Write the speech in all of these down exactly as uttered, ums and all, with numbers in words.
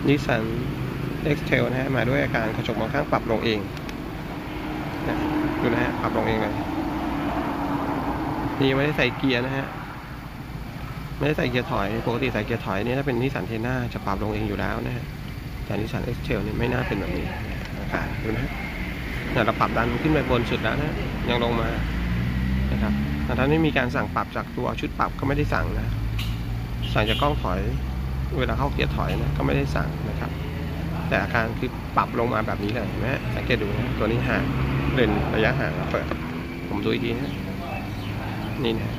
นิสสัน X-Trail นะฮะมาด้วยอาการกระจกมองข้างปรับลงเองนะดูนะฮะปรับลงเองเลยนี่ไม่ได้ใส่เกียร์นะฮะไม่ได้ใส่เกียร์ถอยปกติใส่เกียร์ถอยนี่ถ้าเป็นนิสสันเทน่าจะปรับลงเองอยู่แล้วนะฮะแต่นิสสัน X-Trail นี่ไม่น่าเป็นแบบนี้อาการดูนะฮะเราปรับดันขึ้นไปบนสุดแล้วนะยังลงมานะครับแต่ถ้าไม่มีการสั่งปรับจากตัวชุดปรับก็ไม่ได้สั่งนะสั่งจากกล้องถอยเวลาเข้าเกียร์ถอยนะก็ไม่ได้สั่งนะครับแต่อาการคือปรับลงมาแบบนี้เลยเห็นไหมสังเกตดูนะตัวนี้ห่างเลนระยะห่างเปิดผมดูอีกทีนะนี่นะ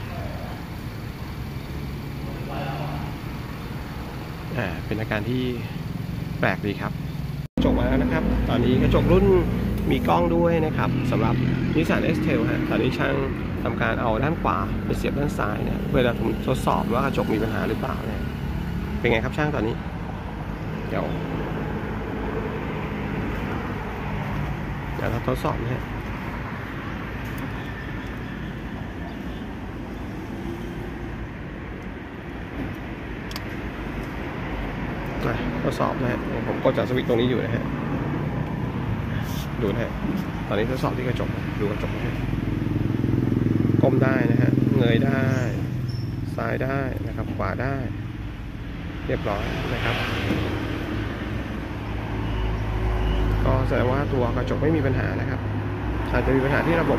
อ่าเป็นอาการที่แปลกดีครับกระจกมาแล้วนะครับตอนนี้กระจกรุ่นมีกล้องด้วยนะครับสำหรับ Nissan X-Trail ฮะตอนนี้ช่างทำการเอาด้านขวาไปเสียบด้านซ้ายนะเวลาผมทดสอบว่ากระจกมีปัญหาหรือเปล่าเนี่ยเป็นไงครับช่างตอนนี้เดี๋ยวเดี๋ยวเราทดสอบนะฮะทดสอบนะฮะผมกดจากสวิตช์ตรงนี้อยู่นะฮะดูนะฮะตอนนี้ทดสอบที่กระจกดูกระจกนะฮะก้มได้นะฮะเงยได้ซ้ายได้นะครับขวาได้เรียบร้อยนะครับก็แสดงว่าตัวกระจกไม่มีปัญหานะครับอาจจะมีปัญหาที่ระบบ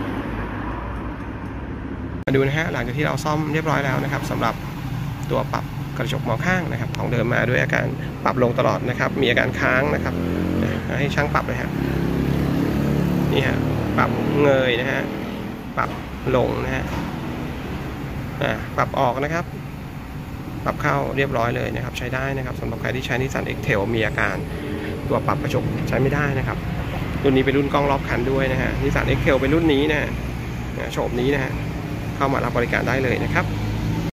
มาดูนะฮะหลังจากที่เราซ่อมเรียบร้อยแล้วนะครับสำหรับตัวปรับกระจกมองข้างนะครับของเดิมมาด้วยอาการปรับลงตลอดนะครับมีอาการค้างนะครับให้ช่างปรับเลยฮะนี่ฮะปรับเงยนะฮะปรับลงนะฮะอ่าปรับออกนะครับปรับเข้าเรียบร้อยเลยนะครับใช้ได้นะครับสำหรับใครที่ใช้นิสสัน X-Trail มีอาการตัวปรับกระจกใช้ไม่ได้นะครับรุ่นนี้เป็นรุ่นกล้องรอบคันด้วยนะฮะนิสสัน X-Trail เป็นรุ่นนี้นะฮะโฉมนี้นะฮะเข้ามารับบริการได้เลยนะครับ